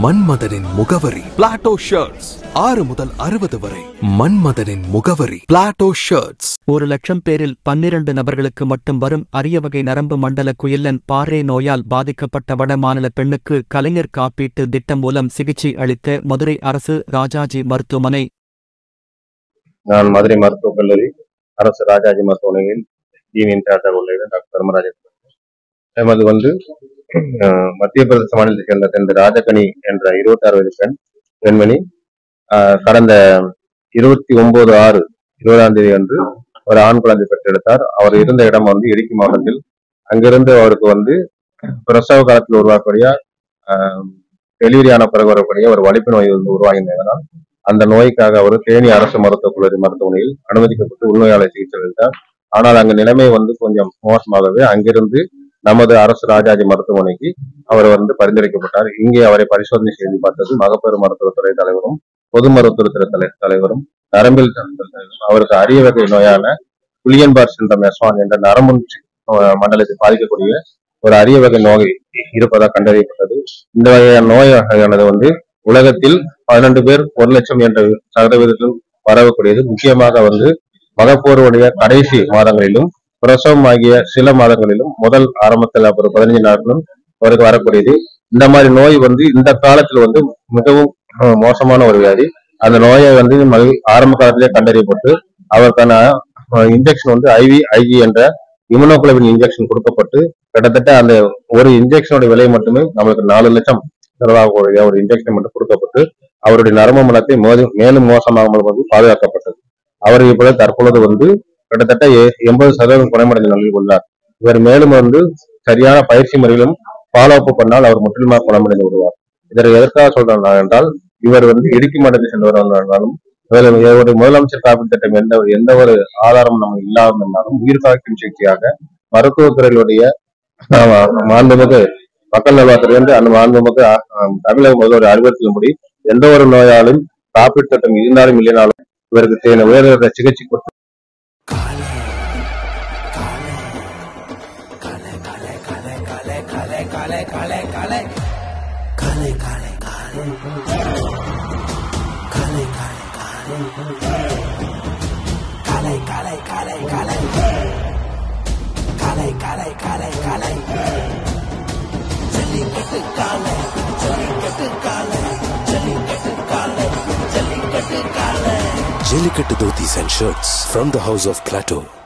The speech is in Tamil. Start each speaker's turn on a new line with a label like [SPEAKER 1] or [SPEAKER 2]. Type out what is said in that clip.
[SPEAKER 1] மன்மதனின் முகவரி பிளாட்டோ ஷர்ட்ஸ். 6 முதல் 60 வரை. மன்மதனின் முகவரி பிளாட்டோ ஷர்ட்ஸ்.
[SPEAKER 2] 1,00,000 பேரில் 12 நபர்களுக்கு மட்டும் வரும் அரிய வகை நரம்பு மண்டல குயில்லன் பாறை நோயால் பாதிக்கப்பட்ட வட மாநில பெண்ணுக்கு கலைஞர் காப்பீட்டு திட்டம் மூலம் சிகிச்சை அளித்த மதுரை அரசு ராஜாஜி மருத்துவமனை.
[SPEAKER 3] நான் மதுரை மருத்துவக் கல்லூரி அரசு ராஜாஜி மருத்துவமனையில் டீன் இன்சார்ஜாக உள்ள டாக்டர் தர்மராஜன். எமது மத்திய பிரதேச மாநிலத்தைச் சேர்ந்த தென் ராஜகனி என்ற 26 வயது பெண்மணி கடந்த 29/6/20 அன்று ஒரு ஆண் குழந்தை பெற்றெடுத்தார். அவர் இருந்த இடம் இடுக்கி மாவட்டத்தில். அங்கிருந்து அவருக்கு பிரசவ காலத்தில் உருவாக்கக்கூடிய டெலிவரி ஆன பிறகு வரக்கூடிய ஒரு வலிப்பு நோய் உருவாகின்றதனால் அந்த நோய்க்காக அவர் தேனி அரசு மருத்துவக் கல்லூரி மருத்துவமனையில் அனுமதிக்கப்பட்டு உள்நோயாளர் சிகிச்சை அளித்தார். ஆனால் அங்கு நிலைமை கொஞ்சம் மோசமாகவே அங்கிருந்து நமது அரசு ராஜாஜி மருத்துவமனைக்கு அவர் பரிந்துரைக்கப்பட்டார். இங்கே அவரை பரிசோதனை செய்து பார்த்தது மகப்பேறு மருத்துவத்துறை தலைவரும் பொது மருத்துவத்துறை தலைவரும் நரம்பில் அவருக்கு அரிய வகை நோயான குளியன்பார் சிண்ட்ரோம் S1 என்ற நரம்பு மண்டலத்தை பாதிக்கக்கூடிய ஒரு அரிய வகை நோய் இருப்பதாக கண்டறியப்பட்டது. இந்த வகையான நோய் வகையானது உலகத்தில் 12 பேர் 1,00,000 என்ற சதவீதத்தில் பரவக்கூடியது. முக்கியமாக மகப்பேறுடைய கடைசி மாதங்களிலும் பிரசவம் ஆகிய சில மாதங்களிலும் முதல் ஆரம்பத்தில் ஒரு 15 நாட்களும் அவருக்கு வரக்கூடியது. இந்த மாதிரி நோய் இந்த காலத்தில் மிகவும் மோசமான ஒரு வியாதி. அந்த நோயை ஆரம்ப காலத்திலே கண்டறியப்பட்டு அவருக்கான இன்ஜெக்ஷன் IVIG என்ற இம்யூனோகுளோபின் இன்ஜெக்ஷன் கொடுக்கப்பட்டு கிட்டத்தட்ட அந்த ஒரு இன்ஜெக்ஷனோட விலை மட்டுமே நம்மளுக்கு 4 லட்சம் செலவாகக்கூடிய ஒரு இன்ஜெக்ஷன் மட்டும் கொடுக்கப்பட்டு அவருடைய நரம்பு மண்டலத்தை மேலும் மோசமாகாமல் பாதுகாக்கப்பட்டது. அவர் இப்பொழுது தற்பொழுது கிட்டத்தட்ட 80% குணமடைந்த நிலையில் உள்ளார். இவர் மேலும் சரியான பயிற்சி முறையிலும் ஃபாலோ அப் பண்ணால் அவர் முற்றிலுமாக குணமடைந்து விடுவார். இதற்கு எதற்காக சொல்றேன் என்றால் இவர் இடுக்கி மாவட்டத்தை சென்றவராலும் ஒரு முதலமைச்சர் காப்பீட்டு திட்டம் எந்த ஒரு ஆதாரமும் நம்ம இல்லாதிருந்தாலும் உயிர் காக்கும் சிகிச்சையாக மருத்துவத்துறையினுடைய மாண்புமிகு மக்கள் நல்வாழ்வுத்துறை அந்த மாண்புமிகு தமிழக முதல்வர் அறிவுறுத்தலின்படி எந்த ஒரு நோயாலும் காப்பீட்டு திட்டம் இருந்தாலும் இல்லைனாலும் இவருக்கு உயர்தர சிகிச்சை கொடுத்து
[SPEAKER 1] Jellicate Dhotis and shirts from the house of Plateau.